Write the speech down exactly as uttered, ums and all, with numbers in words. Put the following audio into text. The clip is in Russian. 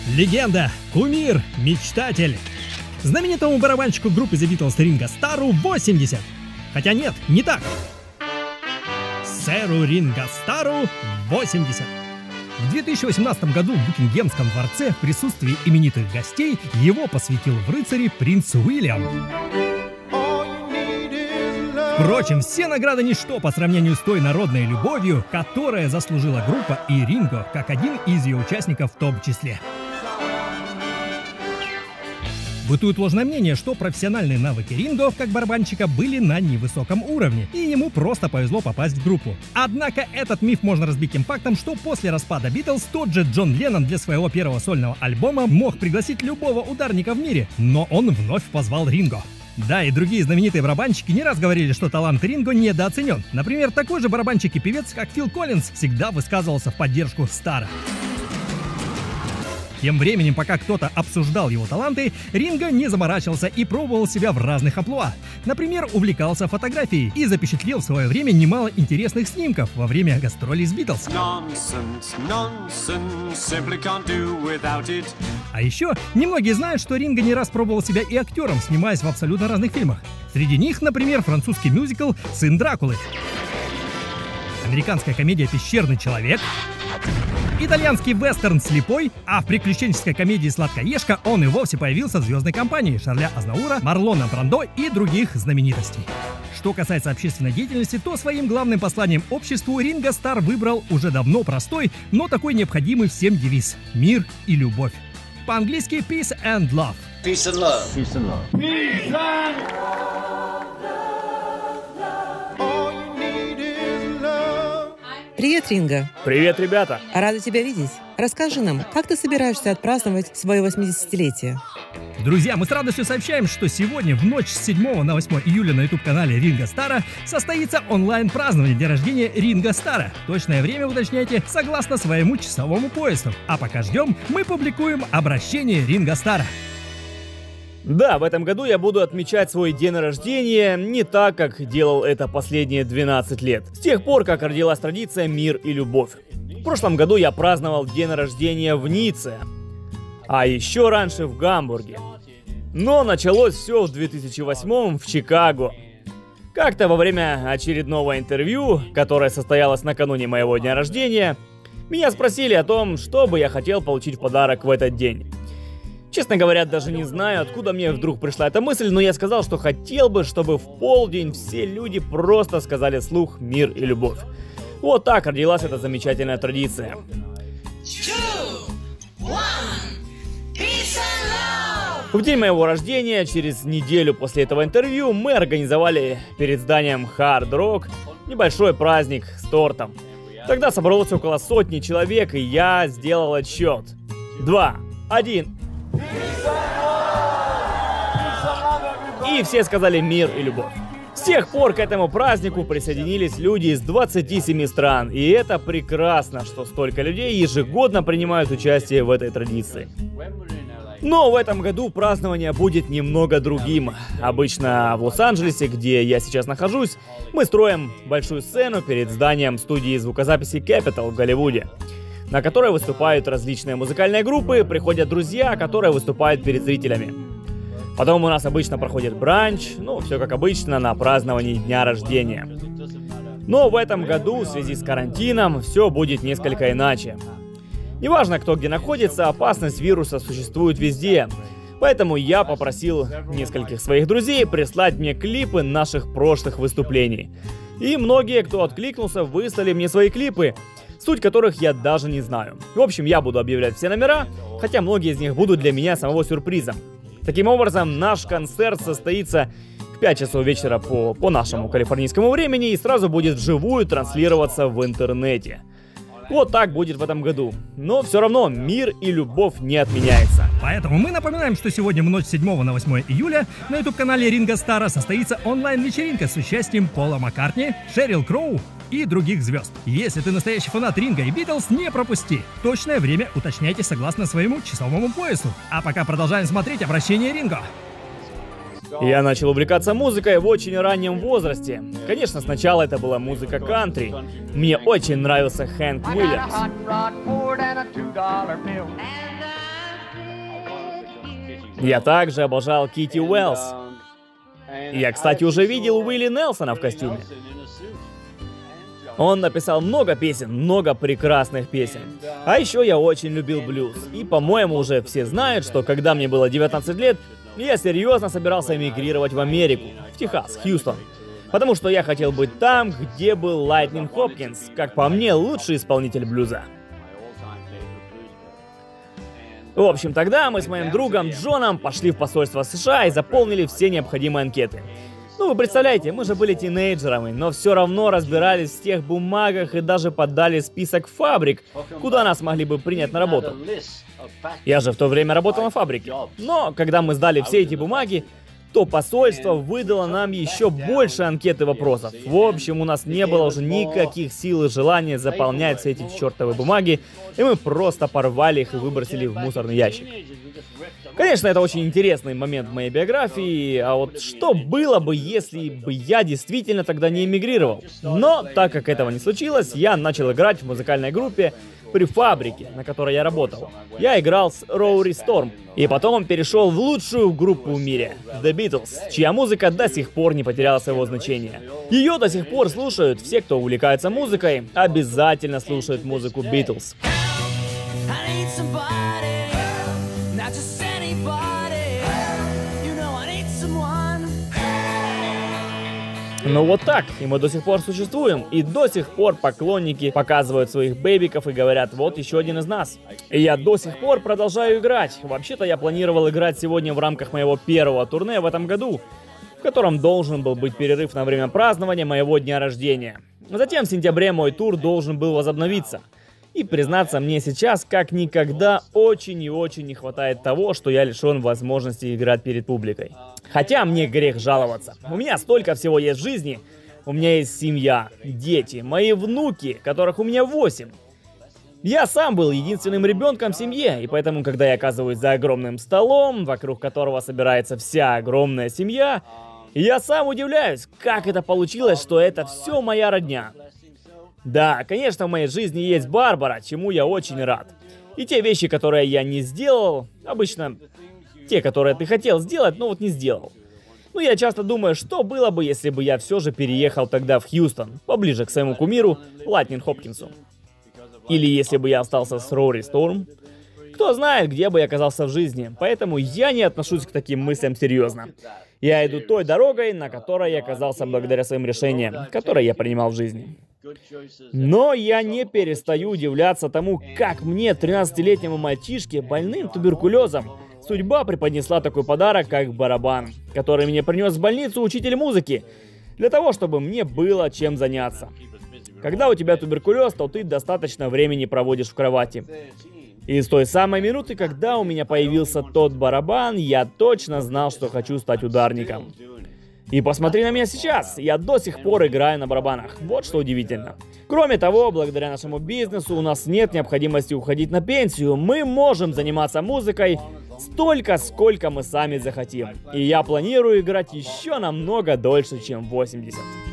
Легенда, кумир, мечтатель. Знаменитому барабанщику группы The Beatles Ринго Старру восемьдесят. Хотя нет, не так. Сэру Ринго Старру восемьдесят. В две тысячи восемнадцатом году в Букингемском дворце в присутствии именитых гостей его посвятил в рыцари принц Уильям. Впрочем, все награды ничто по сравнению с той народной любовью, которая заслужила группа и Ринго, как один из ее участников в том числе. Бытует ложное мнение, что профессиональные навыки Ринго как барабанщика были на невысоком уровне, и ему просто повезло попасть в группу. Однако этот миф можно разбить тем фактом, что после распада Битлз тот же Джон Леннон для своего первого сольного альбома мог пригласить любого ударника в мире, но он вновь позвал Ринго. Да, и другие знаменитые барабанщики не раз говорили, что талант Ринго недооценен. Например, такой же барабанщик и певец, как Фил Коллинз, всегда высказывался в поддержку Старра. Тем временем, пока кто-то обсуждал его таланты, Ринго не заморачивался и пробовал себя в разных амплуа. Например, увлекался фотографией и запечатлел в свое время немало интересных снимков во время гастролей с Битлз. А еще немногие знают, что Ринго не раз пробовал себя и актером, снимаясь в абсолютно разных фильмах. Среди них, например, французский мюзикл «Сын Дракулы», американская комедия «Пещерный человек», итальянский вестерн «Слепой», а в приключенческой комедии «Сладкоежка» он и вовсе появился в звездной компании Шарля Азнаура, Марлона Брандо и других знаменитостей. Что касается общественной деятельности, то своим главным посланием обществу Ринго Старр выбрал уже давно простой, но такой необходимый всем девиз – мир и любовь. По-английски «Peace and Love». Peace and love. Peace and love. Peace and... Привет, Ринго. Привет, ребята. Рада тебя видеть. Расскажи нам, как ты собираешься отпраздновать свое восьмидесятилетие? Друзья, мы с радостью сообщаем, что сегодня в ночь с седьмого на восьмое июля на YouTube-канале Ринго Старра состоится онлайн-празднование дня рождения Ринго Старра. Точное время уточняйте согласно своему часовому поясу. А пока ждем, мы публикуем обращение Ринго Старра. Да, в этом году я буду отмечать свой день рождения не так, как делал это последние двенадцать лет. С тех пор, как родилась традиция «Мир и любовь». В прошлом году я праздновал день рождения в Ницце, а еще раньше в Гамбурге. Но началось все в две тысячи восьмом в Чикаго. Как-то во время очередного интервью, которое состоялось накануне моего дня рождения, меня спросили о том, что бы я хотел получить в подарок в этот день. Честно говоря, даже не знаю, откуда мне вдруг пришла эта мысль, но я сказал, что хотел бы, чтобы в полдень все люди просто сказали вслух «Мир и любовь». Вот так родилась эта замечательная традиция. В день моего рождения, через неделю после этого интервью, мы организовали перед зданием Hard Rock небольшой праздник с тортом. Тогда собралось около сотни человек, и я сделал отсчет. Два, один... И все сказали «Мир и любовь». С тех пор к этому празднику присоединились люди из двадцати семи стран. И это прекрасно, что столько людей ежегодно принимают участие в этой традиции. Но в этом году празднование будет немного другим. Обычно в Лос-Анджелесе, где я сейчас нахожусь, мы строим большую сцену перед зданием студии звукозаписи Capitol в Голливуде, на которой выступают различные музыкальные группы, приходят друзья, которые выступают перед зрителями. Потом у нас обычно проходит бранч, ну, все как обычно, на праздновании дня рождения. Но в этом году, в связи с карантином, все будет несколько иначе. Неважно, кто где находится, опасность вируса существует везде. Поэтому я попросил нескольких своих друзей прислать мне клипы наших прошлых выступлений. И многие, кто откликнулся, выслали мне свои клипы, суть которых я даже не знаю. В общем, я буду объявлять все номера, хотя многие из них будут для меня самого сюрпризом. Таким образом, наш концерт состоится в пять часов вечера по, по нашему калифорнийскому времени и сразу будет вживую транслироваться в интернете. Вот так будет в этом году. Но все равно мир и любовь не отменяется. Поэтому мы напоминаем, что сегодня в ночь с седьмого на восьмое июля на YouTube-канале Ринго Старра состоится онлайн-вечеринка с участием Пола Маккартни, Шерил Кроу и других звезд. Если ты настоящий фанат Ринго и Битлз, не пропусти. Точное время уточняйте согласно своему часовому поясу. А пока продолжаем смотреть обращение Ринго. Я начал увлекаться музыкой в очень раннем возрасте. Конечно, сначала это была музыка кантри. Мне очень нравился Хэнк Уильямс. Я также обожал Кити Уэллс. Я, кстати, уже видел Уилли Нельсона в костюме. Он написал много песен, много прекрасных песен. А еще я очень любил блюз. И, по-моему, уже все знают, что когда мне было девятнадцать лет, я серьезно собирался эмигрировать в Америку, в Техас, Хьюстон. Потому что я хотел быть там, где был Лайтнинг Хопкинс, как по мне, лучший исполнитель блюза. В общем, тогда мы с моим другом Джоном пошли в посольство США и заполнили все необходимые анкеты. Ну, вы представляете, мы же были тинейджерами, но все равно разбирались в тех бумагах и даже подали список фабрик, куда нас могли бы принять на работу. Я же в то время работал на фабрике. Но, когда мы сдали все эти бумаги, то посольство выдало нам еще больше анкет и вопросов. В общем, у нас не было уже никаких сил и желания заполнять все эти чертовы бумаги, и мы просто порвали их и выбросили в мусорный ящик. Конечно, это очень интересный момент в моей биографии, а вот что было бы, если бы я действительно тогда не эмигрировал? Но, так как этого не случилось, я начал играть в музыкальной группе при фабрике, на которой я работал. Я играл с Роури Сторм, и потом он перешел в лучшую группу в мире, The Beatles, чья музыка до сих пор не потеряла своего значения. Ее до сих пор слушают все, кто увлекается музыкой, обязательно слушают музыку Beatles. Ну вот так, и мы до сих пор существуем, и до сих пор поклонники показывают своих бэбиков и говорят: вот еще один из нас. И я до сих пор продолжаю играть. Вообще-то я планировал играть сегодня в рамках моего первого турне в этом году, в котором должен был быть перерыв на время празднования моего дня рождения. Затем в сентябре мой тур должен был возобновиться. И, признаться, мне сейчас как никогда очень и очень не хватает того, что я лишен возможности играть перед публикой. Хотя мне грех жаловаться. У меня столько всего есть в жизни. У меня есть семья, дети, мои внуки, которых у меня восемь. Я сам был единственным ребенком в семье, и поэтому, когда я оказываюсь за огромным столом, вокруг которого собирается вся огромная семья, я сам удивляюсь, как это получилось, что это все моя родня. Да, конечно, в моей жизни есть Барбара, чему я очень рад. И те вещи, которые я не сделал, обычно те, которые ты хотел сделать, но вот не сделал. Ну, я часто думаю, что было бы, если бы я все же переехал тогда в Хьюстон, поближе к своему кумиру, Лайтнинг Хопкинсу. Или если бы я остался с Роури Сторм. Кто знает, где бы я оказался в жизни, поэтому я не отношусь к таким мыслям серьезно. Я иду той дорогой, на которой я оказался благодаря своим решениям, которые я принимал в жизни. Но я не перестаю удивляться тому, как мне, тринадцатилетнему мальчишке, больным туберкулезом, судьба преподнесла такой подарок, как барабан, который мне принес в больницу учитель музыки, для того, чтобы мне было чем заняться. Когда у тебя туберкулез, то ты достаточно времени проводишь в кровати. И с той самой минуты, когда у меня появился тот барабан, я точно знал, что хочу стать ударником. И посмотри на меня сейчас, я до сих пор играю на барабанах, вот что удивительно. Кроме того, благодаря нашему бизнесу у нас нет необходимости уходить на пенсию, мы можем заниматься музыкой столько, сколько мы сами захотим. И я планирую играть еще намного дольше, чем восемьдесят.